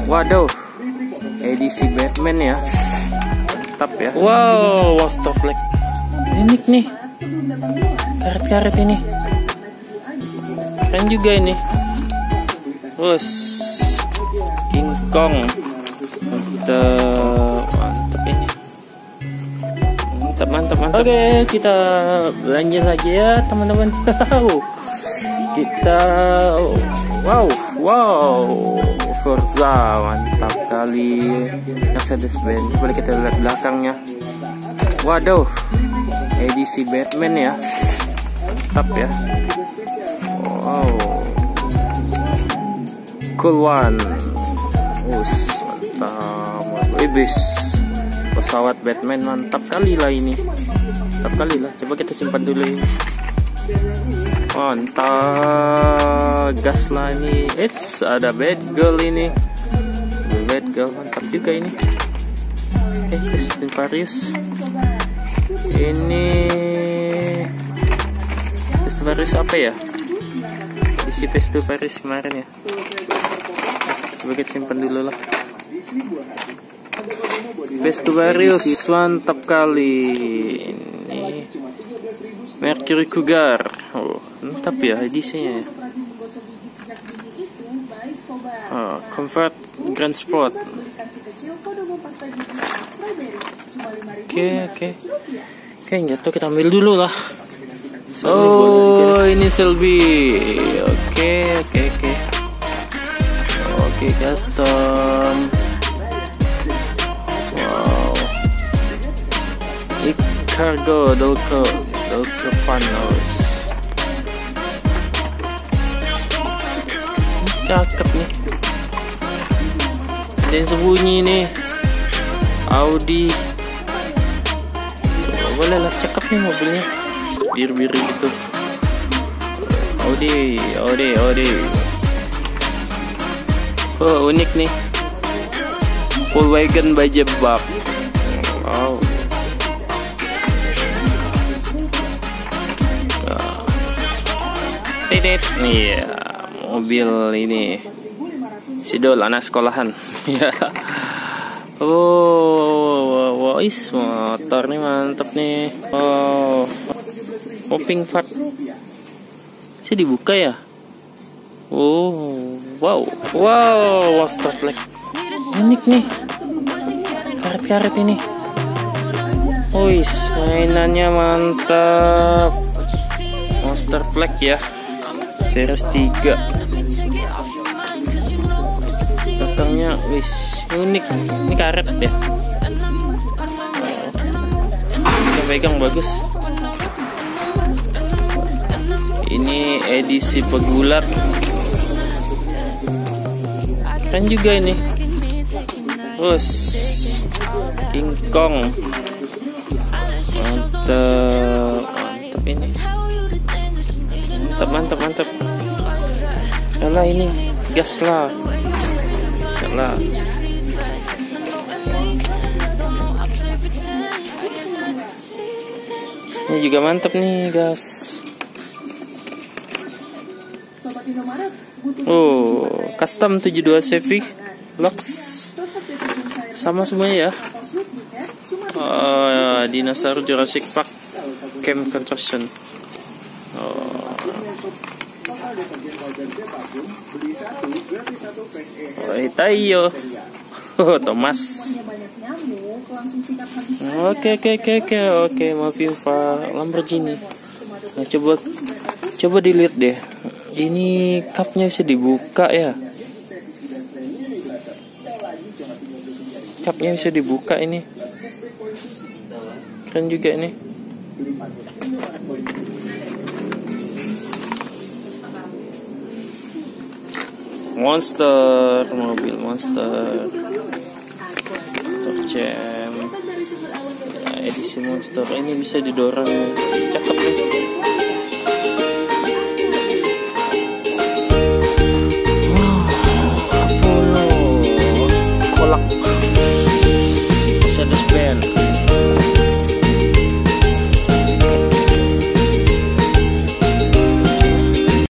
Waduh, edisi Batman ya, mantap ya. Wow, Monster Flag unik nih, karet-karet ini keren juga ini. Terus King Kong, mantap ini, mantap. Oke, kita belanja lagi ya teman-teman. Kita wow Forza, mantap kali Mercedes-Benz. Boleh kita lihat belakangnya. Waduh, edisi Batman ya, mantap ya. Wow, cool one. Mantap. Ibis pesawat Batman, mantap kali lah ini, mantap kali lah. Coba kita simpan dulu ini. Mantap, gas lah ini. Ada Batgirl ini. Batgirl mantap juga ini. Christine Paris. Ini Christine Paris apa ya? Isi Christine Paris kemarin ya. Coba kita simpan dulu lah. Paris mantap kali ini. Mercury Cougar, mantap ya edisinya ya. Comfort Grand Sport. Oke, jatuh, kita ambil dulu lah. Ini Selby. Oke, custom. Wow. Cargo Dolce Panos. Cakep nih. Ada yang sembunyi nih. Audi. Boleh lah, cakep nih mobilnya. Biru-biru gitu. Audi. Oh, unik nih. Volkswagen by Jebak. Wow. Nih ya, mobil ini Sidol anak sekolahan. Ya. Motor nih mantap nih. Popping part bisa dibuka ya. Wow, Monster Flag unik nih, karet-karet ini. Mainannya mantap. Monster Flag ya, series 3. Belakangnya unik, ini karet ya. Pegang bagus. Ini edisi pegulat, keren juga ini. Terus King Kong, mantap ini. Mantap. Yalah ini, gas lah. Ini juga mantap nih, gas. Custom 72 Chevy Lux. Sama semuanya ya. Dinosaur Jurassic Park Camp Construction. Tayo. Thomas. Oke, Moviva Lamborghini. Nah, coba dilihat deh. Ini cupnya bisa dibuka ya. Cupnya bisa dibuka ini. Keren juga ini. Monster, mobil Monster Jam ya, edisi Monster ini bisa didorong, cakep nih.